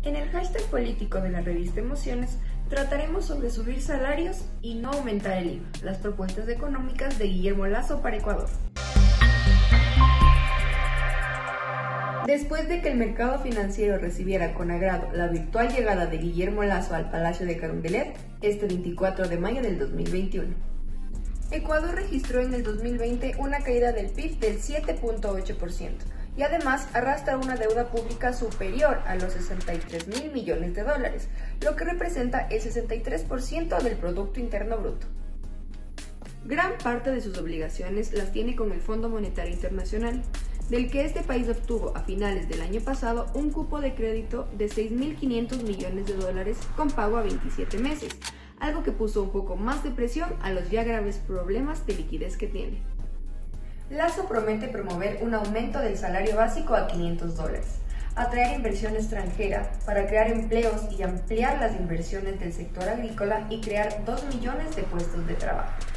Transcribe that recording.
En el hashtag político de la revista Emociones trataremos sobre subir salarios y no aumentar el IVA, las propuestas económicas de Guillermo Lasso para Ecuador. Después de que el mercado financiero recibiera con agrado la virtual llegada de Guillermo Lasso al Palacio de Carondelet este 24 de mayo del 2021. Ecuador registró en el 2020 una caída del PIB del 7.8% y además arrastra una deuda pública superior a los 63.000 millones de dólares, lo que representa el 63% del Producto Interno Bruto. Gran parte de sus obligaciones las tiene con el Fondo Monetario Internacional, del que este país obtuvo a finales del año pasado un cupo de crédito de 6.500 millones de dólares con pago a 27 meses, algo que puso un poco más de presión a los ya graves problemas de liquidez que tiene. Lasso promete promover un aumento del salario básico a $500, atraer inversión extranjera para crear empleos y ampliar las inversiones del sector agrícola y crear 2 millones de puestos de trabajo.